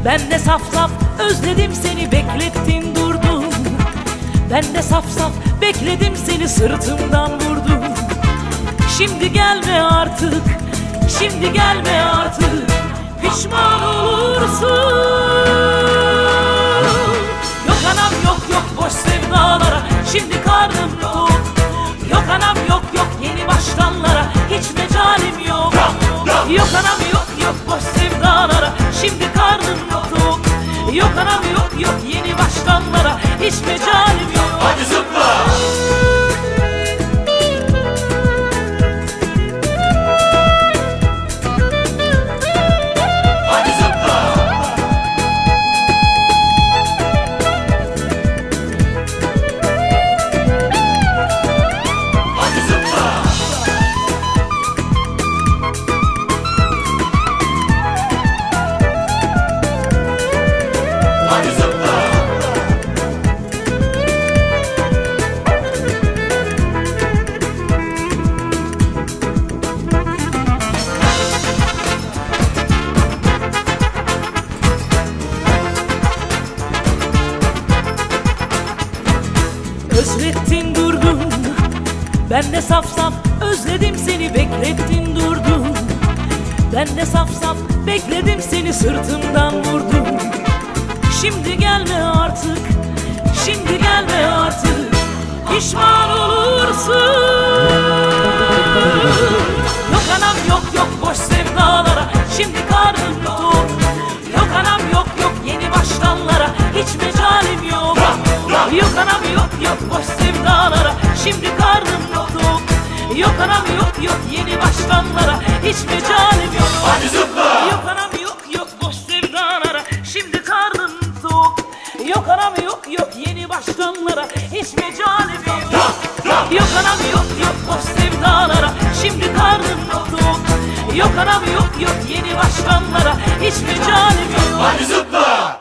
Ben de saf saf özledim seni, beklettin durdun. Ben de saf saf bekledim seni, sırtımdan vurdun. Şimdi gelme artık, şimdi gelme artık, pişman olursun. Yok anam yok yok boş sevdalara, şimdi karnım tok. Yok anam yok yok yeni baştanlara, hiç mecalim yok. Yok anam yok yok boş sevdalara, şimdi karnım tok. Yok anam yok yok yeni baştanlara, hiç mecalim yok. Hadi zıpla! Özlettin durdun, ben de saf saf özledim seni, beklettin durdun. Ben de saf saf bekledim seni, sırtımdan vurdun. Şimdi gelme artık, şimdi gelme artık, pişman olursun. Yok anam yok yok boş sevdalara, şimdi karnım tok. Yok anam yok yok yeni baştanlara, hiç mecalim yok. Yok anam yok yok boş sevdalara, şimdi karnım tok. Yok anam yok yok yeni baştanlara, hiç mecalim yok. Hadi zıpla! Yok anam yok yok boş sevdalara, şimdi karnım tok. Yok anam yok yok yeni baştanlara, hiç mecalim yok. Yok anam yok yok boş sevdalara, şimdi karnım tok. Yok anam yok yok yeni baştanlara, hiç mecalim yok. Hadi zıpla!